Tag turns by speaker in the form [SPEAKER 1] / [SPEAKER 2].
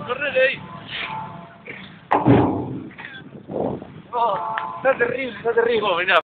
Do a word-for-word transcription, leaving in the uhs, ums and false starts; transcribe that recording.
[SPEAKER 1] corre de ahí. Oh, está terrible, está terrible. Oh, mira.